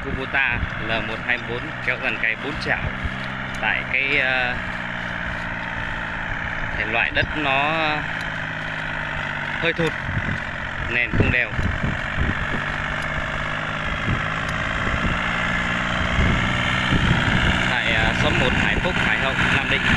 Kubota L124 kéo dàn cày 4 chảo tại cái thể loại đất nó hơi thụt, nền không đều. Tại xóm 1 Hải Phúc, Hải Hậu, Nam Định.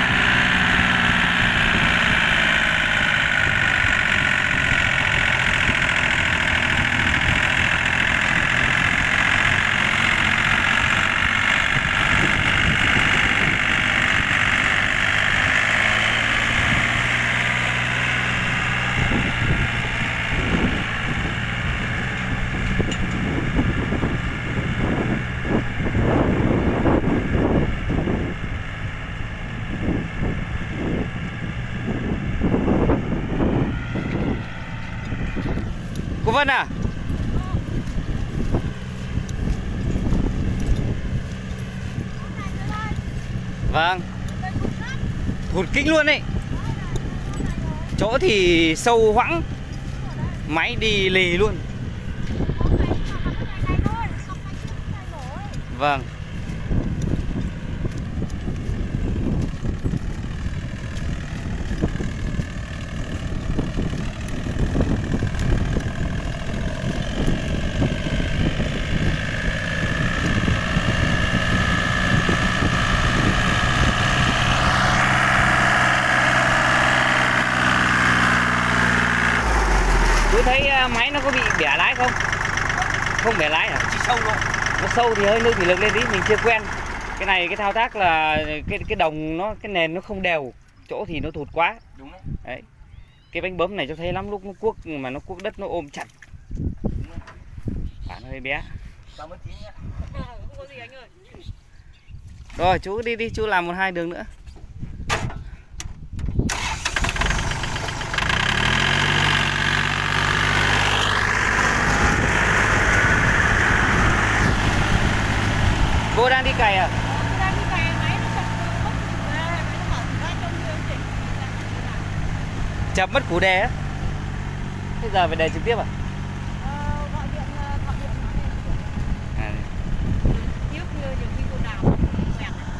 Cô Vân à? Vâng. Thụt kinh luôn đấy. Chỗ thì sâu hoãng, máy đi lì luôn. Vâng. Chú thấy máy nó có bị bẻ lái không? Không bẻ lái hả? Chỉ sâu thôi. Nó sâu thì hơi nước thủy lực lên tí, mình chưa quen. Cái này cái thao tác là cái đồng nó, cái nền nó không đều, chỗ thì nó thụt quá. Đúng đấy. Đấy. Cái bánh bấm này cho thấy lắm lúc nó cuốc mà nó cuốc đất nó ôm chặt. Bản hơi bé. Cảm ơn chị nhé. Không có gì anh ơi. Rồi chú đi, chú làm 1-2 đường nữa. Cô đang đi cày à? Đang đi cày, máy nó chập mất củ đề, máy nó mở ra trong chương trình. Chập mất củ đề á? Thế giờ phải đề trực tiếp à?